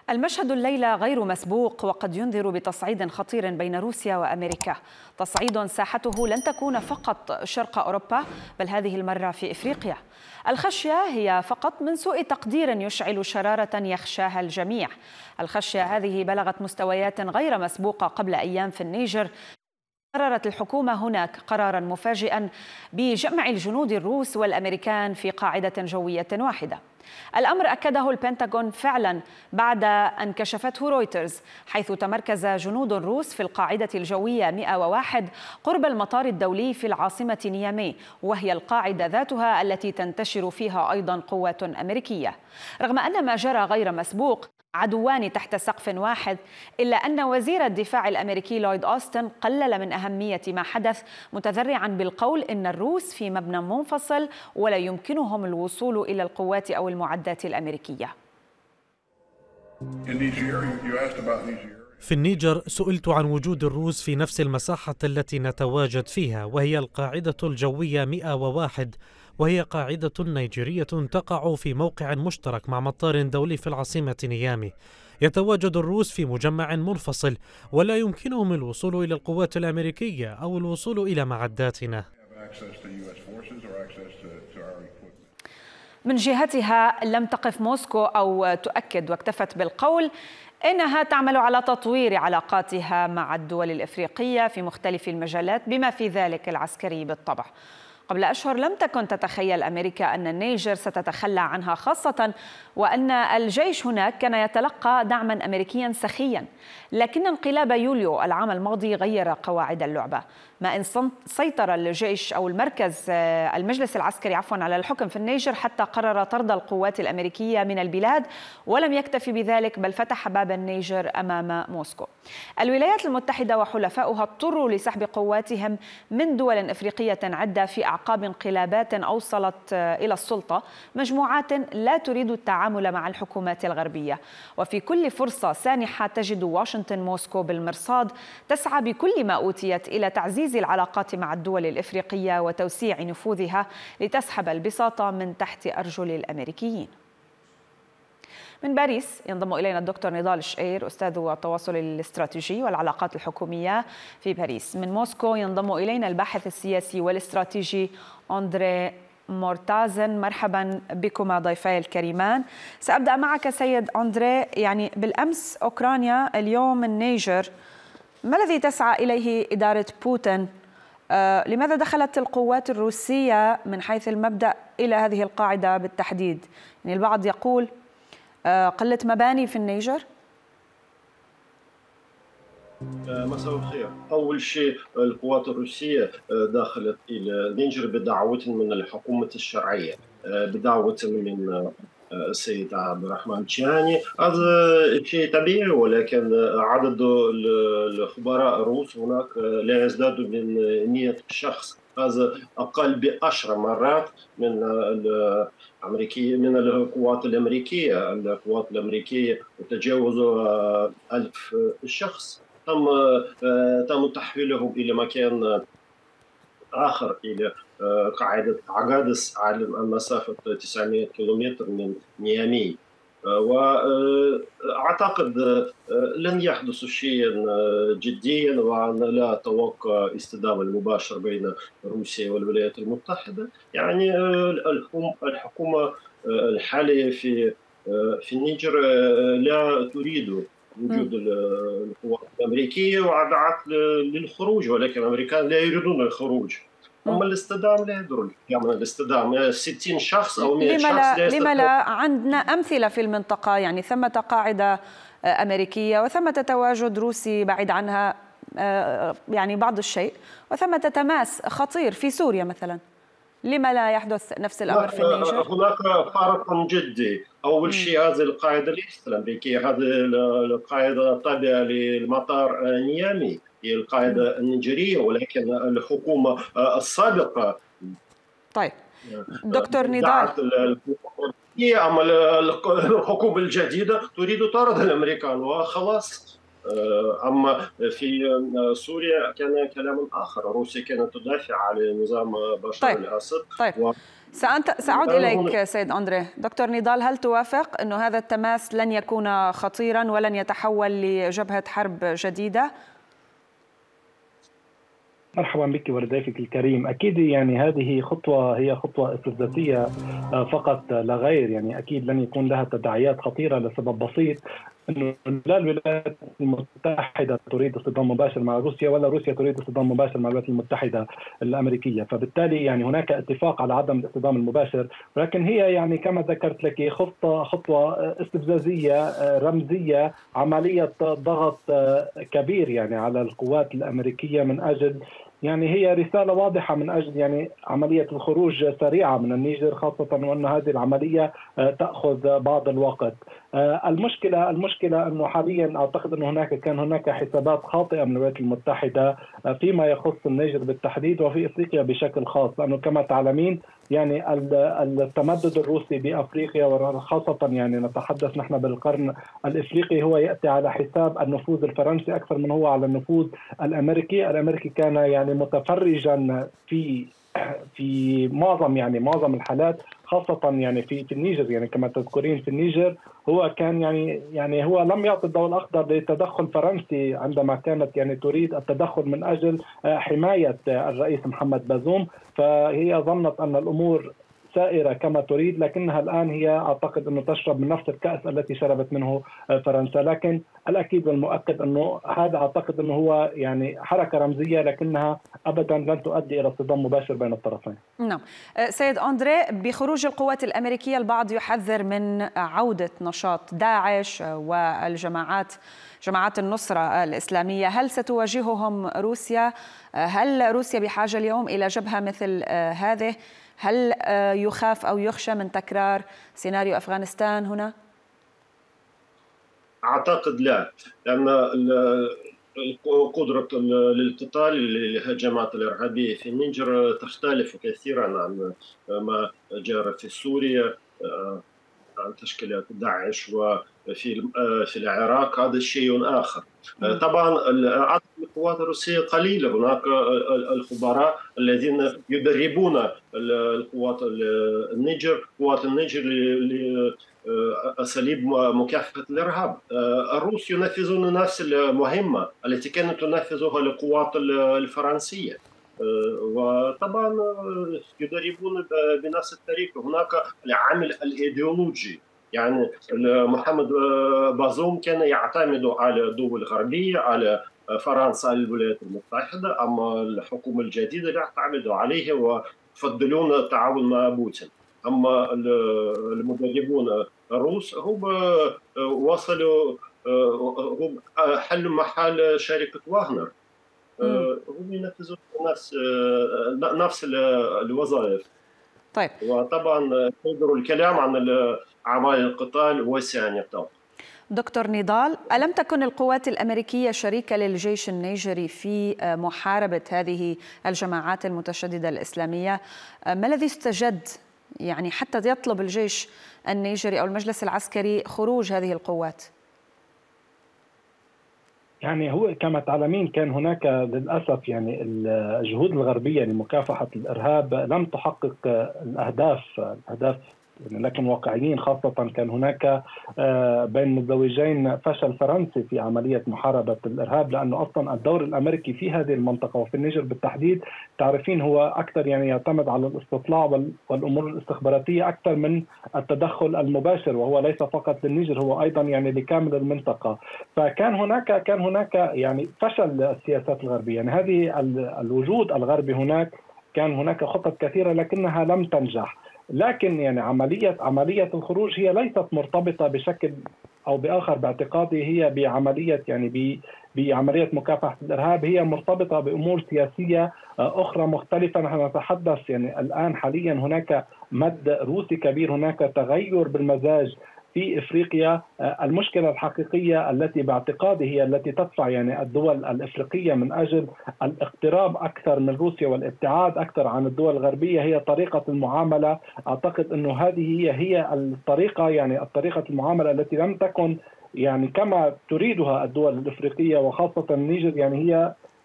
المشهد الليلة غير مسبوق وقد ينذر بتصعيد خطير بين روسيا وأمريكا. تصعيد ساحته لن تكون فقط شرق أوروبا بل هذه المرة في إفريقيا. الخشية هي فقط من سوء تقدير يشعل شرارة يخشاها الجميع. الخشية هذه بلغت مستويات غير مسبوقة قبل أيام في النيجر. قررت الحكومة هناك قراراً مفاجئاً بجمع الجنود الروس والأمريكان في قاعدة جوية واحدة. الأمر أكده البنتاغون فعلاً بعد أن كشفته رويترز، حيث تمركز جنود روس في القاعدة الجوية 101 قرب المطار الدولي في العاصمة نيامي، وهي القاعدة ذاتها التي تنتشر فيها أيضاً قوات أمريكية. رغم أن ما جرى غير مسبوق، عدوان تحت سقف واحد، إلا أن وزير الدفاع الأمريكي لويد أوستن قلل من أهمية ما حدث، متذرعا بالقول إن الروس في مبنى منفصل ولا يمكنهم الوصول إلى القوات أو المعدات الأمريكية. في النيجر سئلت عن وجود الروس في نفس المساحة التي نتواجد فيها، وهي القاعدة الجوية 101، وهي قاعدة نيجيرية تقع في موقع مشترك مع مطار دولي في العاصمة نيامي. يتواجد الروس في مجمع منفصل ولا يمكنهم الوصول إلى القوات الأمريكية أو الوصول إلى معداتنا. من جهتها لم تقف موسكو أو تؤكد، واكتفت بالقول إنها تعمل على تطوير علاقاتها مع الدول الإفريقية في مختلف المجالات بما في ذلك العسكري بالطبع. قبل أشهر لم تكن تتخيل أمريكا أن النيجر ستتخلى عنها، خاصة وأن الجيش هناك كان يتلقى دعما أمريكيا سخيا. لكن انقلاب يوليو العام الماضي غير قواعد اللعبة، ما إن سيطر الجيش أو المجلس العسكري على الحكم في النيجر حتى قرر طرد القوات الأمريكية من البلاد، ولم يكتفي بذلك بل فتح باب النيجر أمام موسكو. الولايات المتحدة وحلفاؤها اضطروا لسحب قواتهم من دول إفريقية عدة في أعقاب انقلابات أوصلت إلى السلطة مجموعات لا تريد التعامل مع الحكومات الغربية. وفي كل فرصة سانحة تجد واشنطن موسكو بالمرصاد، تسعى بكل ما أوتيت إلى تعزيز العلاقات مع الدول الإفريقية وتوسيع نفوذها لتسحب البساطة من تحت أرجل الأمريكيين. من باريس ينضم إلينا الدكتور نضال الشقير، أستاذ التواصل الاستراتيجي والعلاقات الحكومية في باريس. من موسكو ينضم إلينا الباحث السياسي والاستراتيجي أندري مورتازن. مرحبا بكما ضيفي الكريمان. سأبدأ معك سيد أندري، يعني بالأمس أوكرانيا، اليوم النيجر، ما الذي تسعى إليه إدارة بوتين؟ لماذا دخلت القوات الروسية من حيث المبدأ إلى هذه القاعدة بالتحديد؟ يعني البعض يقول قلة مباني في النيجر. مساء الخير. أول شيء القوات الروسية دخلت إلى النيجر بدعوة من الحكومة الشرعية، بدعوة من السيد عبد الرحمن تشياني. هذا شيء طبيعي، ولكن عدد الخبراء الروس هناك لا يزداد من 100 شخص. هذا أقل ب10 مرات من الأمريكية، من القوات الأمريكية. القوات الأمريكية تتجاوز 1000 شخص. تم تحويلهم إلى مكان آخر، إلى قاعدة عقادس على المسافة 900 كيلومتر من نيامي. وأعتقد لن يحدث شيء جديا، وأنا لا أتوقع استدامة المباشر بين روسيا والولايات المتحدة. يعني الحكومة الحالية في النيجر لا تريد وجود القوات الأمريكية، ودعت للخروج، ولكن الأمريكان لا يريدون الخروج. أما الاستدامة لا يدرون، يعني الاستدامة 60 شخص أو 100 شخص. لما لا عندنا أمثلة في المنطقة، يعني ثمة قاعدة أمريكية وثمة تواجد روسي بعيد عنها يعني بعض الشيء، وثمة تماس خطير في سوريا مثلا. لما لا يحدث نفس الأمر في النيجر؟ هناك فرق جدي. أول شيء هذه القاعدة ليست الأمريكية، هذه القاعدة تابعة لمطار نيامي، هي القاعدة النيجيرية، ولكن الحكومة السابقة. طيب دكتور نضال، أما الحكومة الجديدة تريد طرد الأمريكان وخلاص. أما في سوريا كان كلام آخر، روسيا كانت تدافع عن نظام بشار الأسد. طيب سأعود إليك سيد أندري. دكتور نضال، هل توافق أنه هذا التماس لن يكون خطيرا ولن يتحول لجبهة حرب جديدة؟ مرحبا بك ولضيفك الكريم. أكيد يعني هذه خطوة هي خطوة استفزازية فقط لا غير. يعني أكيد لن يكون لها تداعيات خطيرة لسبب بسيط، أنه لا الولايات المتحدة تريد اصطدام مباشر مع روسيا ولا روسيا تريد اصطدام مباشر مع الولايات المتحدة الأمريكية، فبالتالي يعني هناك اتفاق على عدم الاصطدام المباشر، ولكن هي يعني كما ذكرت لك خطوة استفزازية رمزية، عملية ضغط كبير يعني على القوات الأمريكية من أجل يعني هي رسالة واضحة من أجل يعني عملية الخروج سريعة من النيجر، خاصة وأن هذه العملية تأخذ بعض الوقت. المشكلة أنه حاليا أعتقد أنه كان هناك حسابات خاطئة من الولايات المتحدة فيما يخص النيجر بالتحديد وفي إفريقيا بشكل خاص، لأنه كما تعلمين يعني التمدد الروسي بأفريقيا وخاصة يعني نتحدث نحن بالقرن الإفريقي هو يأتي على حساب النفوذ الفرنسي أكثر من هو على النفوذ الأمريكي كان يعني متفرجا في معظم الحالات، خاصة يعني في النيجر. يعني كما تذكرين في النيجر هو كان يعني هو لم يعطي الضوء الأخضر لتدخل فرنسي عندما كانت يعني تريد التدخل من أجل حماية الرئيس محمد بازوم، فهي ظنت أن الأمور سائرة كما تريد، لكنها الآن هي أعتقد أنه تشرب من نفس الكأس التي شربت منه فرنسا. لكن الأكيد والمؤكد أنه هذا أعتقد أنه هو يعني حركة رمزية، لكنها أبدا لن تؤدي إلى اصطدام مباشر بين الطرفين. نعم. سيد أندري، بخروج القوات الأمريكية البعض يحذر من عودة نشاط داعش جماعات النصرة الإسلامية. هل ستواجههم روسيا؟ هل روسيا بحاجة اليوم إلى جبهة مثل هذه؟ هل يخاف أو يخشى من تكرار سيناريو أفغانستان هنا؟ أعتقد لا، لأن قدرة القتال للهجمات الإرهابية في النيجر تختلف كثيرا عن ما جرى في سوريا، عن تشكيلات داعش، وفي العراق هذا شيء آخر. طبعا عدد القوات الروسية قليلة، هناك الخبراء الذين يدربون القوات النيجر لأساليب مكافحة الإرهاب. الروس ينفذون نفس المهمة التي كانت تنفذها القوات الفرنسية، وطبعا يدربون بنفس الطريقة. هناك العامل الإيديولوجي، يعني محمد بازوم كان يعتمد على الدول الغربية، على فرنسا، على الولايات المتحدة، أما الحكومة الجديدة لا تعتمد عليه ويفضلون التعاون مع بوتين. أما المدربون الروس هم وصلوا، هم حلوا محل شركة واغنر، هم ينفذون نفس الوظائف. طيب. وطبعا يقدروا الكلام عن أعمال القتال واسع النطاق. دكتور نضال، ألم تكن القوات الأمريكية شريكة للجيش النيجري في محاربة هذه الجماعات المتشددة الإسلامية؟ ما الذي استجد يعني حتى يطلب الجيش النيجري أو المجلس العسكري خروج هذه القوات؟ يعني هو كما تعلمين كان هناك للأسف يعني الجهود الغربية لمكافحة الإرهاب لم تحقق الأهداف يعني، لكن واقعيين، خاصة كان هناك بين مزدوجين فشل فرنسي في عملية محاربة الإرهاب، لأنه أصلا الدور الأمريكي في هذه المنطقة وفي النيجر بالتحديد تعرفين هو أكثر يعني يعتمد على الاستطلاع والأمور الاستخباراتية أكثر من التدخل المباشر، وهو ليس فقط للنيجر، هو أيضا يعني لكامل المنطقة. فكان هناك يعني فشل السياسات الغربية، يعني هذه الوجود الغربي كان هناك خطط كثيرة لكنها لم تنجح. لكن يعني عملية الخروج هي ليست مرتبطة بشكل أو بآخر باعتقادي هي بعملية مكافحة الإرهاب، هي مرتبطة بأمور سياسية أخرى مختلفة. نحن نتحدث يعني الآن حاليا هناك مد روسي كبير، هناك تغير بالمزاج في إفريقيا. المشكلة الحقيقية التي باعتقادي هي التي تدفع يعني الدول الإفريقية من أجل الاقتراب أكثر من روسيا والابتعاد أكثر عن الدول الغربية هي طريقة المعاملة. أعتقد أنه هذه هي الطريقة، يعني الطريقة المعاملة التي لم تكن يعني كما تريدها الدول الإفريقية وخاصة النيجر. يعني هي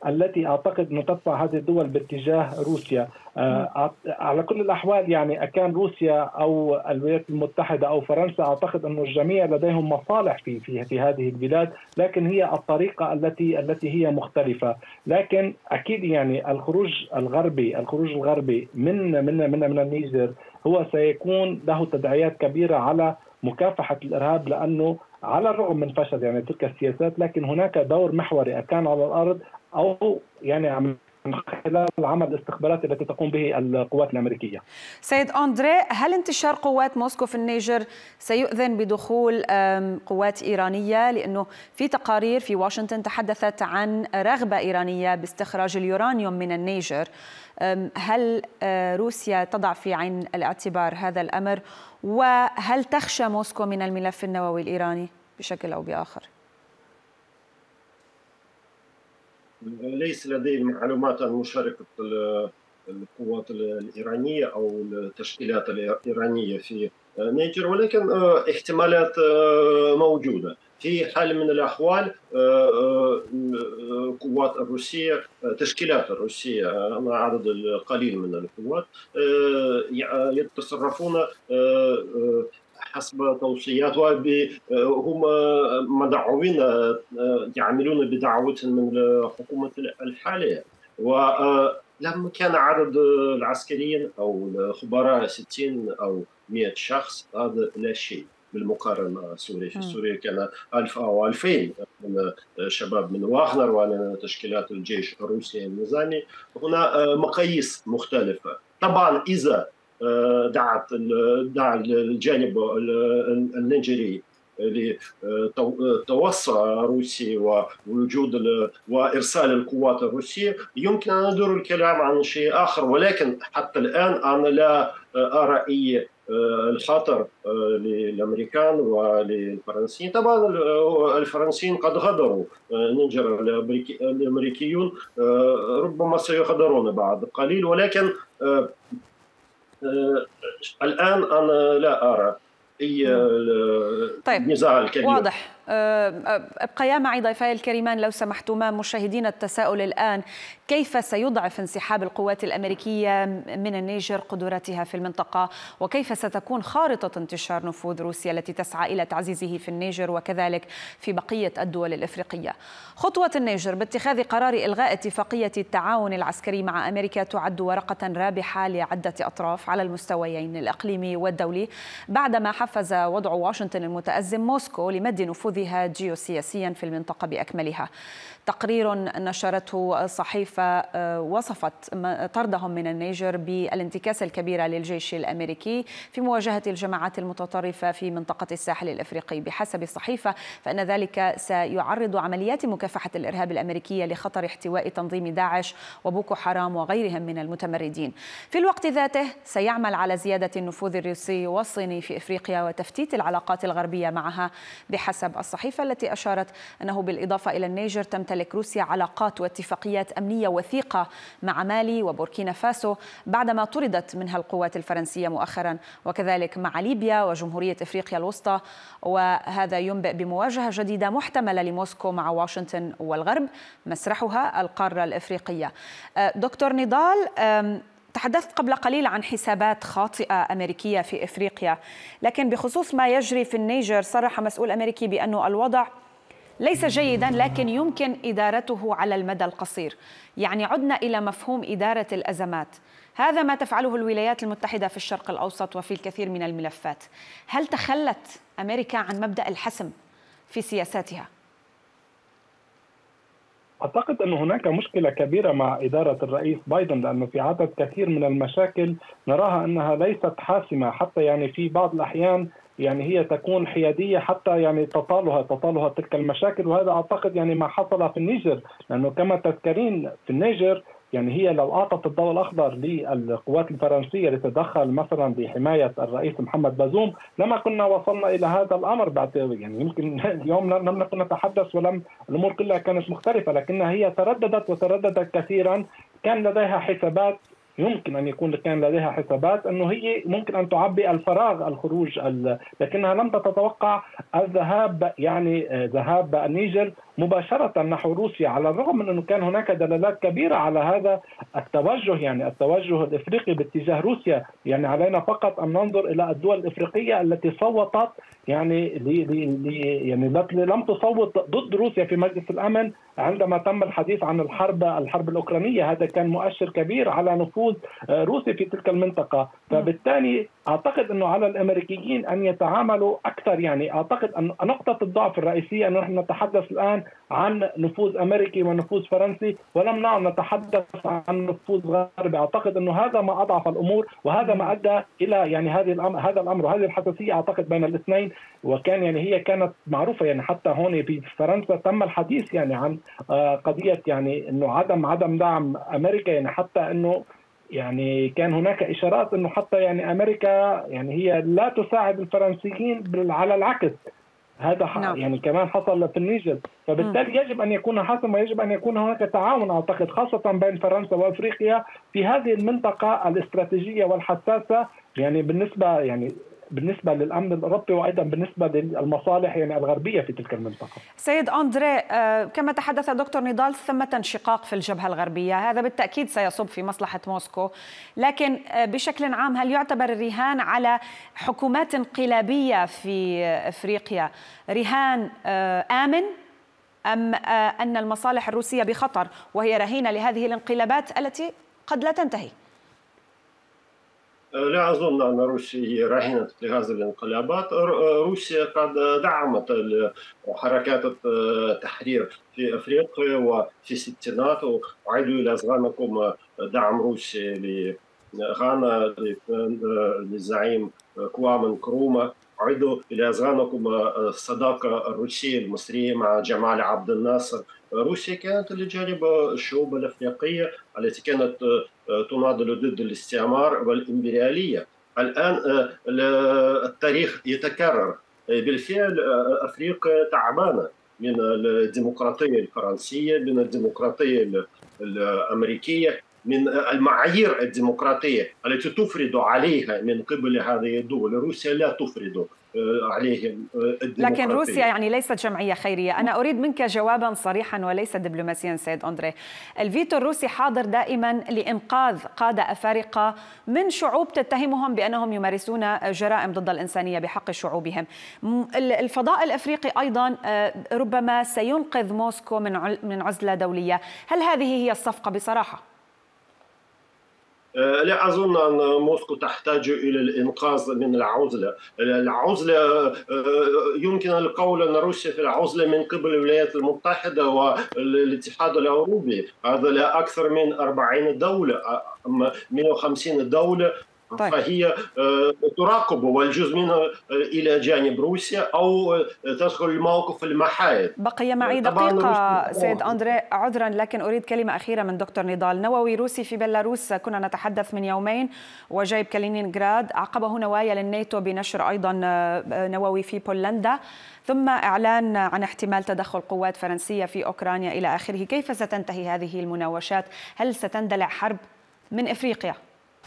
التي أعتقد أنه تدفع هذه الدول باتجاه روسيا. على كل الأحوال يعني أكان روسيا أو الولايات المتحدة أو فرنسا، أعتقد أنه الجميع لديهم مصالح في هذه البلاد، لكن هي الطريقة التي هي مختلفة. لكن أكيد يعني الخروج الغربي من النيجر هو سيكون له تداعيات كبيرة على مكافحة الإرهاب، لأنه على الرغم من فشل يعني تلك السياسات، لكن هناك دور محوري كان على الأرض أو يعني من خلال العمل الاستخباراتي التي تقوم به القوات الأمريكية. سيد أندري، هل انتشار قوات موسكو في النيجر سيؤذن بدخول قوات إيرانية؟ لأنه في تقارير في واشنطن تحدثت عن رغبة إيرانية باستخراج اليورانيوم من النيجر. هل روسيا تضع في عين الاعتبار هذا الأمر؟ وهل تخشى موسكو من الملف النووي الإيراني بشكل أو بآخر؟ ليس لدي معلومات عن مشاركة القوات الإيرانية أو التشكيلات الإيرانية في النيجر، ولكن احتمالات موجودة. في حال من الأحوال قوات الروسية، تشكيلات الروسية مع عدد القليل من القوات يتصرفون حسب توصيات، وهم مدعوين يعملون بدعوة من الحكومة الحالية. ولما كان عدد العسكريين أو الخبراء 60 أو 100 شخص، هذا لا شيء بالمقارنة مع سوريا. في سوريا كان 1000 أو 2000 من شباب من واغنر ومن تشكيلات الجيش الروسي النظامي. هنا مقاييس مختلفة. طبعا إذا دعا الجانب النيجيري لتوسع روسي ووجود وإرسال القوات الروسية، يمكن أن ندور الكلام عن شيء آخر. ولكن حتى الآن أنا لا أرى أي الخطر للأمريكان وللفرنسيين. طبعا الفرنسيين قد غادروا النيجر، الأمريكيون ربما سيغادرون بعد قليل، ولكن الآن أنا لا أرى أي نزاع كبير. واضح. ابقيا معي ضيفي الكريمان لو سمحتما. مشاهدين التساؤل الآن: كيف سيضعف انسحاب القوات الأمريكية من النيجر قدرتها في المنطقة؟ وكيف ستكون خارطة انتشار نفوذ روسيا التي تسعى إلى تعزيزه في النيجر وكذلك في بقية الدول الإفريقية؟ خطوة النيجر باتخاذ قرار إلغاء اتفاقية التعاون العسكري مع أمريكا تعد ورقة رابحة لعدة أطراف على المستويين الإقليمي والدولي، بعدما حفز وضع واشنطن المتأزم موسكو لمد نفوذها جيوسياسيا في المنطقة بأكملها. تقرير نشرته صحيفة وصفت طردهم من النيجر بالانتكاسة الكبيرة للجيش الأمريكي في مواجهة الجماعات المتطرفة في منطقة الساحل الأفريقي. بحسب الصحيفة فإن ذلك سيعرض عمليات مكافحة الإرهاب الأمريكية لخطر احتواء تنظيم داعش وبوكو حرام وغيرهم من المتمردين. في الوقت ذاته سيعمل على زيادة النفوذ الروسي والصيني في إفريقيا وتفتيت العلاقات الغربية معها. بحسب الصحيفة التي أشارت أنه بالإضافة إلى النيجر تمتلك روسيا علاقات واتفاقيات أمنية وثيقة مع مالي وبوركينا فاسو بعدما طردت منها القوات الفرنسية مؤخرا، وكذلك مع ليبيا وجمهورية إفريقيا الوسطى. وهذا ينبئ بمواجهة جديدة محتملة لموسكو مع واشنطن والغرب، مسرحها القارة الإفريقية. دكتور نضال، تحدثت قبل قليل عن حسابات خاطئة أمريكية في إفريقيا، لكن بخصوص ما يجري في النيجر صرح مسؤول أمريكي بأنه الوضع ليس جيدا لكن يمكن إدارته على المدى القصير. يعني عدنا إلى مفهوم إدارة الأزمات. هذا ما تفعله الولايات المتحدة في الشرق الأوسط وفي الكثير من الملفات. هل تخلت أمريكا عن مبدأ الحسم في سياساتها؟ أعتقد أن هناك مشكلة كبيرة مع إدارة الرئيس بايدن، لأنه في عدد كثير من المشاكل نراها أنها ليست حاسمة، حتى يعني في بعض الأحيان يعني هي تكون حيادية حتى يعني تطالها تلك المشاكل. وهذا أعتقد يعني ما حصل في النيجر، لأنه كما تذكرين في النيجر يعني هي لو أعطت الضوء الأخضر للقوات الفرنسية لتدخل مثلا بحماية الرئيس محمد بازوم لما كنا وصلنا إلى هذا الأمر. بعد يعني يمكن اليوم لم نكن نتحدث ولم الأمور كلها كانت مختلفة، لكنها هي ترددت كثيرا. كان لديها حسابات يمكن أن يكون كان لديها حسابات أنه هي ممكن أن تعبي الفراغ الخروج، لكنها لم تتوقع الذهاب، يعني ذهاب النيجر مباشرة نحو روسيا، على الرغم من أنه كان هناك دلالات كبيرة على هذا التوجه، يعني التوجه الإفريقي باتجاه روسيا. يعني علينا فقط أن ننظر إلى الدول الإفريقية التي صوتت يعني لم تصوت ضد روسيا في مجلس الأمن عندما تم الحديث عن الحرب الأوكرانية. هذا كان مؤشر كبير على نفوذ روسيا في تلك المنطقة. فبالتالي أعتقد أنه على الأمريكيين أن يتعاملوا أكثر. يعني أعتقد أن نقطة الضعف الرئيسية أنه نحن نتحدث الآن عن نفوذ أمريكي ونفوذ فرنسي، ولم نعد نتحدث عن نفوذ غربي. أعتقد أنه هذا ما أضعف الأمور، وهذا ما أدى إلى يعني هذا الأمر وهذه الحساسية أعتقد بين الاثنين. وكان يعني هي كانت معروفة، يعني حتى هون في فرنسا تم الحديث يعني عن قضية يعني أنه عدم دعم أمريكا، يعني حتى أنه يعني كان هناك إشارات أنه حتى يعني أمريكا يعني هي لا تساعد الفرنسيين، على العكس هذا يعني كمان حصل في النيجر. فبالتالي يجب أن يكون حسم، ويجب أن يكون هناك تعاون أعتقد خاصة بين فرنسا وأفريقيا في هذه المنطقة الاستراتيجية والحساسة، يعني بالنسبة للأمن الأوروبي، وأيضا بالنسبة للمصالح يعني الغربية في تلك المنطقة. سيد أندري، كما تحدث دكتور نضال ثمة انشقاق في الجبهة الغربية، هذا بالتأكيد سيصب في مصلحة موسكو، لكن بشكل عام هل يعتبر الرهان على حكومات انقلابية في أفريقيا رهان آمن، أم أن المصالح الروسية بخطر وهي رهينة لهذه الانقلابات التي قد لا تنتهي؟ لا أظن أن روسيا رهينة لهذه الانقلابات. روسيا قد دعمت حركات التحرير في أفريقيا وفي الستينات، وأعيد إلى أذهانكم دعم روسيا لغانا للزعيم كوامي نكروما. أعيد إلى أذهانكم الصداقة الروسية المصرية مع جمال عبد الناصر. روسيا كانت لجانب الشعوب الأفريقية التي كانت تناضل ضد الاستعمار والإمبريالية. الآن التاريخ يتكرر. بالفعل أفريقيا تعبانة من الديمقراطية الفرنسية، من الديمقراطية الأمريكية، من المعايير الديمقراطية التي تفرض عليها من قبل هذه الدول. روسيا لا تفرض عليهم الديمقراطية. لكن روسيا يعني ليست جمعية خيرية. أنا أريد منك جوابا صريحا وليس دبلوماسيا سيد أندري. الفيتو الروسي حاضر دائما لإنقاذ قادة أفارقة من شعوب تتهمهم بأنهم يمارسون جرائم ضد الإنسانية بحق شعوبهم. الفضاء الأفريقي أيضا ربما سينقذ موسكو من عزلة دولية. هل هذه هي الصفقة بصراحة؟ لا أظن أن موسكو تحتاج إلى الإنقاذ من العزلة. يمكن القول أن روسيا في العزلة من قبل الولايات المتحدة والاتحاد الأوروبي. هذا لا أكثر من 40 دولة، 150 دولة. طيب. فهي تراقب، والجزء منها إلى جانب روسيا أو تدخل الموقف المحايد. بقي معي دقيقة سيد أندري، عذرا لكن أريد كلمة أخيرة من دكتور نضال. نووي روسي في بيلاروس، كنا نتحدث من يومين وجايب كالينينغراد، عقبه نوايا للناتو بنشر أيضا نووي في بولندا، ثم إعلان عن احتمال تدخل قوات فرنسية في أوكرانيا إلى آخره. كيف ستنتهي هذه المناوشات؟ هل ستندلع حرب من إفريقيا؟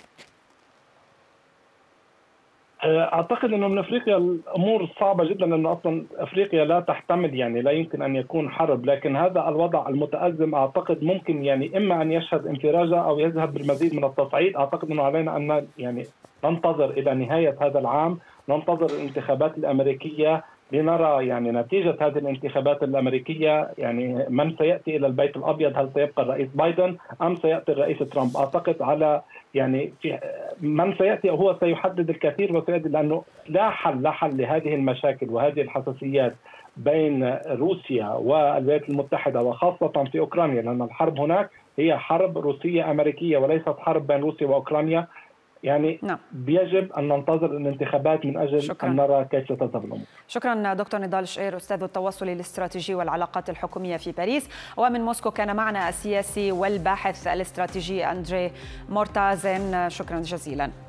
أعتقد أنه من أفريقيا الأمور صعبة جدا، لأنه أصلا أفريقيا لا تحتمل، يعني لا يمكن أن يكون حرب. لكن هذا الوضع المتأزم أعتقد ممكن يعني إما أن يشهد انفراجة أو يذهب بالمزيد من التصعيد. أعتقد أنه علينا أن يعني ننتظر إلى نهاية هذا العام، ننتظر الانتخابات الأمريكية لنرى يعني نتيجة هذه الانتخابات الأمريكية، يعني من سيأتي إلى البيت الأبيض، هل سيبقى الرئيس بايدن أم سيأتي الرئيس ترامب. أعتقد على يعني في من سيأتي هو سيحدد الكثير وسيؤدي، لأنه لا حل لهذه المشاكل وهذه الحساسيات بين روسيا والولايات المتحدة وخاصة في أوكرانيا، لأن الحرب هناك هي حرب روسية أمريكية وليست حرب بين روسيا وأوكرانيا. يعني يجب أن ننتظر الانتخابات من أجل أن نرى كيف ستذهب الأمور. شكرا دكتور نضال شقير، أستاذ التواصل الاستراتيجي والعلاقات الحكومية في باريس. ومن موسكو كان معنا السياسي والباحث الاستراتيجي أندري مورتازن، شكرا جزيلا.